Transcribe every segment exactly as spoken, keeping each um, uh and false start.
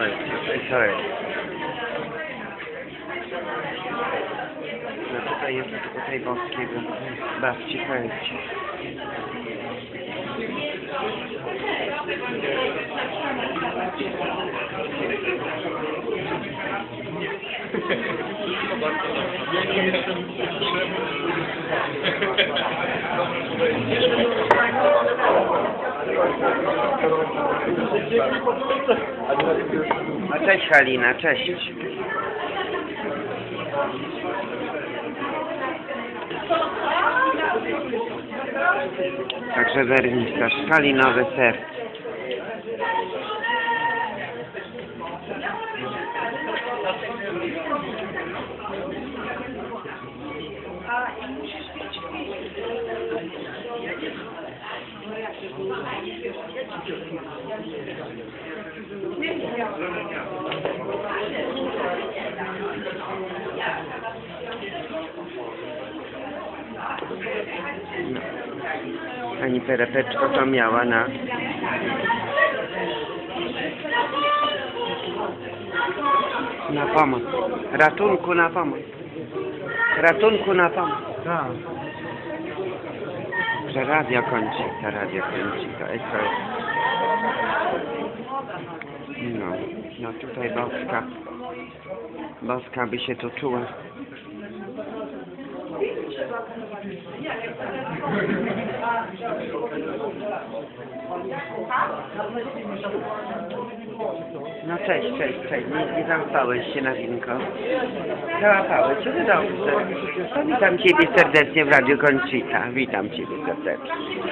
jest, tutaj co jest? No tutaj jest tutaj boskiego. Bawcie, chęci. A cześć Halina, cześć. Także wernisaż, halinowe serce. No. Pani Perepeczko to miała na na pomoc. Ratunku na pomoc. Ratunku na pomoc. Tak. Że radio kończy, ta radio kończy, to jest to jest. No, no tutaj boska. Boska by się tu czuła. No cześć, cześć, cześć. Nie, nie załapałeś się na winko. Załapałeś się, no dobrze. To witam Ciebie serdecznie w Radiu Conchita. Witam Ciebie serdecznie.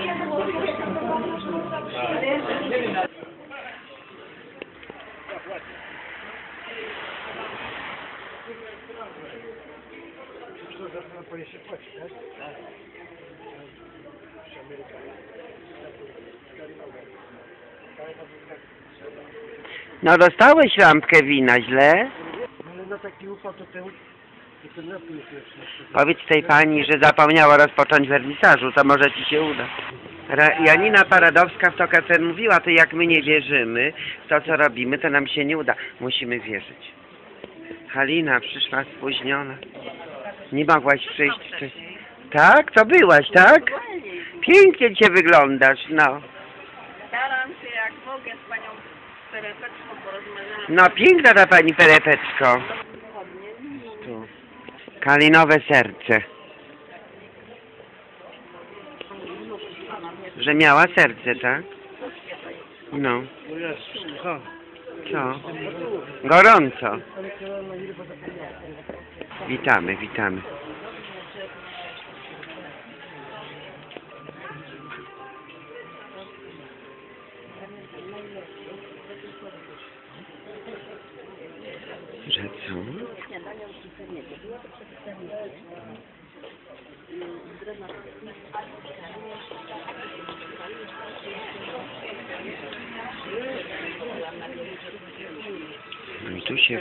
No dostałeś lampkę wina, źle? Ale na taki upał to ten... ten napój jest lepszy. Powiedz tej pani, że zapomniała rozpocząć wernisażu, to może Ci się uda. Ra Janina Paradowska w Tok F M mówiła, to jak my nie wierzymy w to, co robimy, to nam się nie uda. Musimy wierzyć. Halina przyszła spóźniona. Nie mogłaś przyjść wcześniej. Tak? To byłaś, tak? Pięknie Cię wyglądasz, no. Staram się jak mogę z panią Perepeczką porozmawiać. No piękna ta pani Perepeczko. Tu. Kalinowe serce. Że miała serce, tak? No. Co? Gorąco. Witamy, witamy. Że co? No i tu się...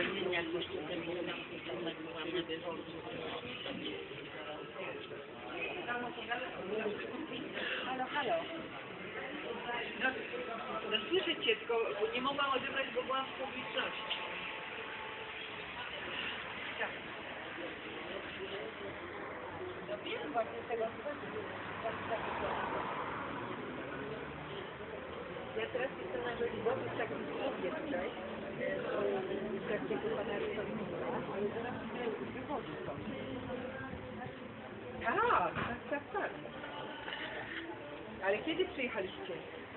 Halo, halo. No, no słyszę Cię, tylko nie mogłam odebrać, bo byłam w publiczności. Tak. No wiem właśnie tego. Ja teraz jestem na Żoliborzu w takim klubie tutaj, w trakcie pana Rysownika, ale zaraz wychodzi stąd. Tak, tak, tak, tak. Ale kiedy przyjechaliście?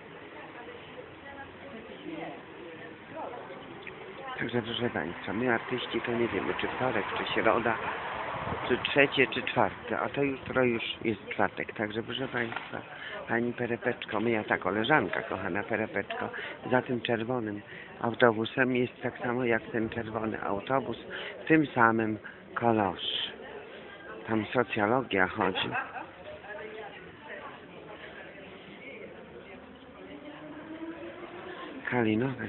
Także proszę Państwa, my artyści to nie wiemy, czy wtorek, czy środa, czy trzecie, czy czwarte, a to jutro już jest czwartek. Także proszę Państwa, Pani Perepeczko, moja ta koleżanka, kochana Perepeczko, za tym czerwonym autobusem jest tak samo jak ten czerwony autobus w tym samym kolorze. Tam socjologia chodzi. Halinowe.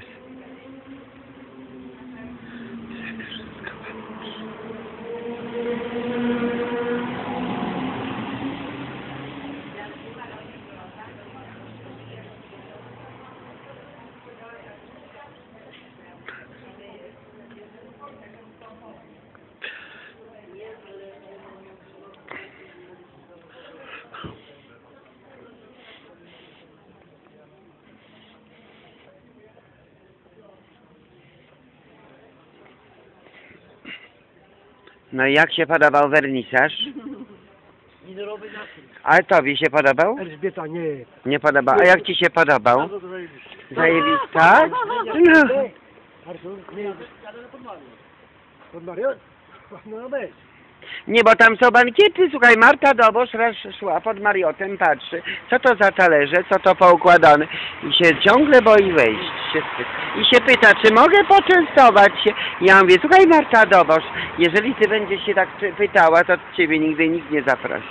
No i jak się podobał wernisaż? Minerowy nastrój. Ale tobie się podobał? Elżbieta, nie. Nie podobał. A jak ci się podobał? Bardzo to zajebiście. Zajebisty, tak? No. Artur, nie. Pod Marion? No weź. Nie, bo tam są bankiety, słuchaj, Marta Dobosz raz szła pod Mariotem, patrzy, co to za talerze, co to poukładane i się ciągle boi wejść się i się pyta, czy mogę poczęstować się. Ja mówię, słuchaj Marta Dobosz, jeżeli ty będziesz się tak py- pytała, to ciebie nigdy nikt nie zaprosi.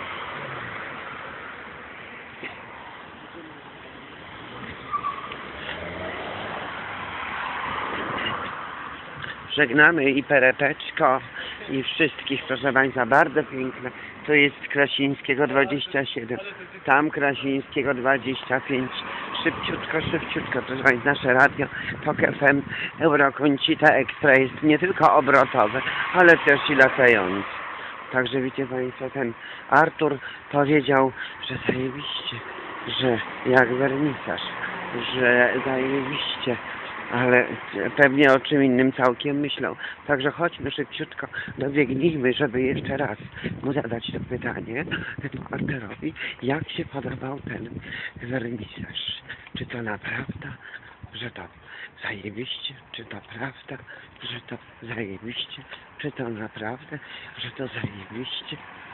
Żegnamy i Perepeczko i wszystkich, proszę Państwa, bardzo piękne. To jest Krasińskiego dwadzieścia siedem, tam Krasińskiego dwadzieścia pięć. Szybciutko, szybciutko, proszę Państwa, nasze radio Tok F M Eurokącita Ekstra jest nie tylko obrotowe, ale też i latające. Także wiecie Państwo, ten Artur powiedział, że zajebiście, że jak wernisaż, że zajebiście. Ale pewnie o czym innym całkiem myślą. Także chodźmy szybciutko, dobiegnijmy, żeby jeszcze raz mu zadać to pytanie temu Arterowi, jak się podobał ten wernisaż. Czy to naprawdę, że to zajebiście? Czy to prawda, że to zajebiście? Czy to naprawdę, że to zajebiście?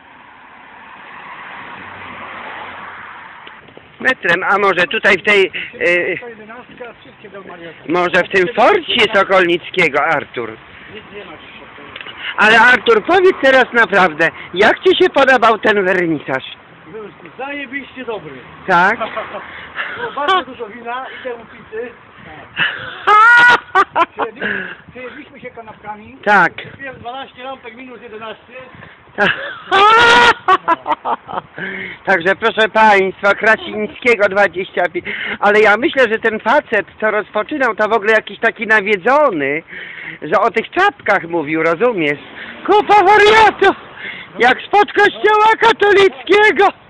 Metrem, a może tutaj w tej... Yy, jedenastka, wszystkie do Mariota. może w tym forcie Sokolnickiego, Artur. Nic nie ma dzisiaj. Ale Artur, powiedz teraz naprawdę, jak ci się podobał ten wernisaż? Był zajebiście dobry. Tak? Było bardzo dużo wina i temu pizzy. Przejedliśmy się kanapkami. Tak. Kupiłem dwanaście lampek minus jedenaście. Także proszę Państwa, Krasińskiego dwadzieścia pięć, ale ja myślę, że ten facet, co rozpoczynał, to w ogóle jakiś taki nawiedzony, że o tych czapkach mówił, rozumiesz? Kupa wariatów, jak spod kościoła katolickiego.